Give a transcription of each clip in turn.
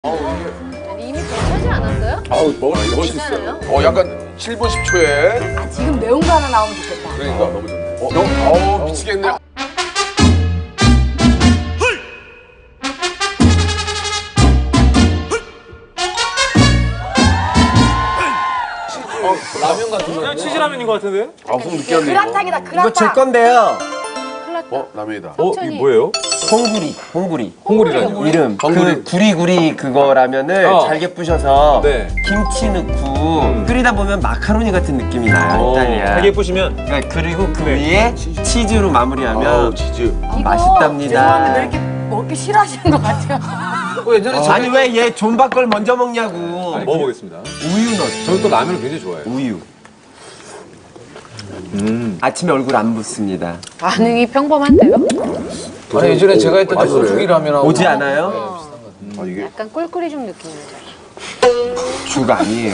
아니, 이미 괜찮지 않았어요? 아우 먹을 수 있어요. 약간 7분 10초에. 아, 지금 매운 거 하나 나오면 좋겠다. 그러니까 너무 좋네. 미치겠네. 라면 같은 거. 치즈라면인 것 같은데? 좀 느끼한데 그라탕이다, 이거. 그라탕. 이거 제 건데요. 라면이다. 이게 뭐예요? 홍구리. 이름. 그 구리구리 그거 라면을 잘게 부셔서 네. 김치 넣고 끓이다 보면 마카로니 같은 느낌이 나요. 이탈리아. 잘게 예쁘시면 그러니까 그리고 그 위에 치즈로 마무리하면 치즈. 맛있답니다. 죄송한데 왜 이렇게 먹기 싫어하시는 것 같아요? 예전에 아니 왜 얘 존박 걸 먼저 먹냐고. 먹어보겠습니다. 우유 넣었어. 저는 또 라면을 굉장히 좋아해요. 우유. 아침에 얼굴 안 붓습니다. 반응이 평범한데요? 아니 예전에 제가 했던 그 소죽이라면하고 오지 않아요? 이게 약간 꿀꿀이 좀 느낌이 나죠. 죽 아니에요.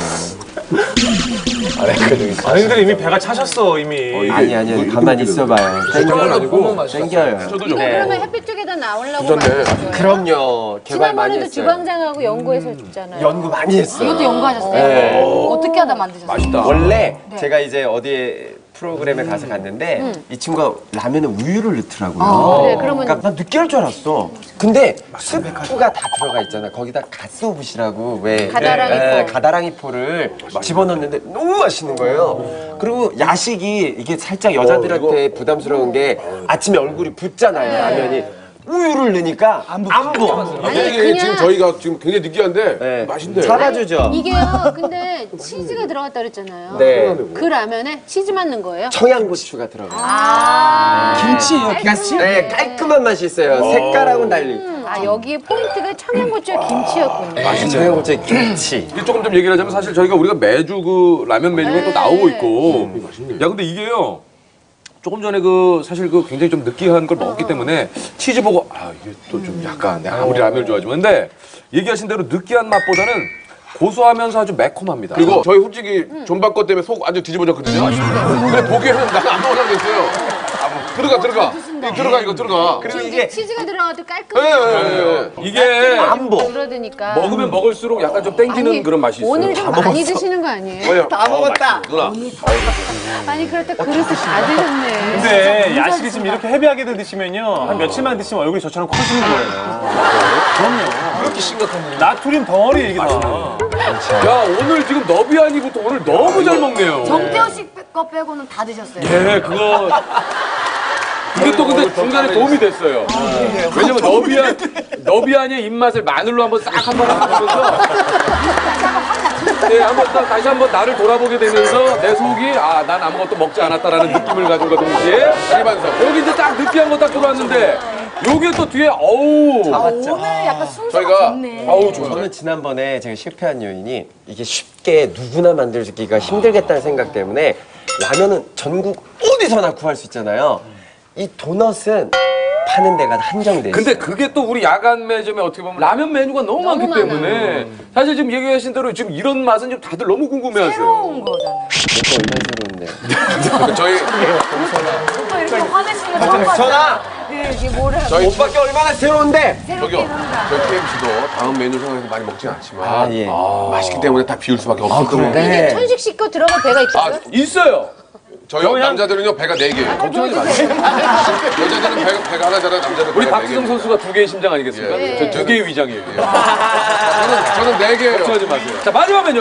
아니 근데 이미 배가 차셨어 이미. 아니 가만히 있어봐요. 아니고 땡겨요. 저도 좀. 이거 그러면 햇빛 쪽에다 나오려고 괜찮네. 만든 거예요? 그럼요. 개발 많이 지난번에도 했어요. 주방장하고 연구해서 줬잖아요. 연구 많이 했어요. 이것도 연구하셨어요? 네. 어떻게 하다 만드셨어요? 맛있다. 원래 제가 이제 어디에 프로그램에 가서 갔는데 이 친구가 라면에 우유를 넣더라고요. 그래, 그러면 그러니까 난 느끼할 줄 알았어. 근데 스프가 다 들어가 있잖아. 거기다 가스오붓이라고 왜 가다랑이포. 가다랑이포를 집어넣는데 너무 맛있는 거예요. 그리고 야식이 이게 살짝 여자들한테 부담스러운 게 아침에 얼굴이 붓잖아요. 라면이. 우유를 넣으니까 안 부. 아니, 이게 그냥- 지금 저희가 지금 굉장히 느끼한데 네. 맛있네. 잡아주죠. 이게요. 근데 치즈가 들어갔다 그랬잖아요. 네. 그 라면에 치즈만 넣은 거예요? 청양고추가 들어가요. 김치요. 네, 깔끔한 맛이 있어요. 색깔하고는 달리. 아, 여기 포인트가 청양고추와 김치였군요. 청양고추에 김치. 이게 조금 좀 얘기를 하자면 사실 우리가 매주 그 라면 메뉴가 또 나오고 있고. 야 근데 이게요. 조금 전에 사실 굉장히 좀 느끼한 걸 먹었기 때문에 치즈 보고 이게 또 좀 약간 내가 아무리 라면을 좋아하지만 근데 얘기하신 대로 느끼한 맛보다는 고소하면서 아주 매콤합니다. 그리고 저희 솔직히 존박거 때문에 속 완전 뒤집어졌거든요. 근데 보기에는 나는 안 먹으라고 했어요. 들어가. 이거 들어가. 그리고 이게 이게 치즈가 들어가도 예, 깔끔해요. 이게 줄어드니까. 먹으면 먹을수록 약간 좀 땡기는 아니, 그런 맛이 있어요. 오늘 좀 많이 드시는 거 아니에요? 다 먹었다. 누나. 아니, 그럴 때 그릇을 다 드셨네. 근데 야식이 지금 이렇게 헤비하게 드시면요 한 며칠만 드시면 얼굴이 저처럼 커지는 거예요. 그럼요. 그렇게 심각한 나트륨 덩어리 얘기다. 야 오늘 지금 너비아니부터 오늘 너무 잘 먹네요. 정태호 씨 거 빼고는 다 드셨어요? 예, 그게 또 근데 중간에 도움이 됐어요. 왜냐면 너비아니의 입맛을 마늘로 한번 싹 한번 보면서 다시 한번 나를 돌아보게 되면서 내 속이 난 아무것도 먹지 않았다라는 느낌을 가진 거 동시에 일반석. 여기 이제 딱 느끼한 거 딱 들어왔는데 요게 또 뒤에 오늘 약간 순서가 저희가 좋네. 좋아요. 저는 지난번에 제가 실패한 요인이 이게 쉽게 누구나 만들기가 힘들겠다는 생각 때문에 라면은 전국 어디서나 구할 수 있잖아요. 이 도넛은 파는 데가 한정돼 있어요. 근데 그게 또 우리 야간 매점에 어떻게 보면 라면 메뉴가 너무 많기 많아요. 때문에 사실 지금 얘기하신 대로 지금 이런 맛은 지금 다들 너무 궁금해하세요. 새로운 거잖아요. 얼마나 새로운데. 저희 또 이렇게 화내시는 거 처음 봤어요. 전화! 네, 이게 뭐래? 오빠께 얼마나 새로운데? 저기요, 저희 KMC도 다음 메뉴 생각해서 많이 먹진 않지만 예. 맛있기 때문에 다 비울 수밖에 없기 때문에 네. 천식 씨 거 들어갈 배가 있어요? 있어요. 저희 남자들은요 배가 4개예요. 걱정하지 마세요. 여자들은 배가 하나잖아요. 남자들은 우리 배가 박지성 4개. 선수가 2개의 심장 아니겠습니까? 예, 예. 저 2개의 위장이에요. 저는 4개예요. 걱정하지 마세요. 자 마지막 메뉴.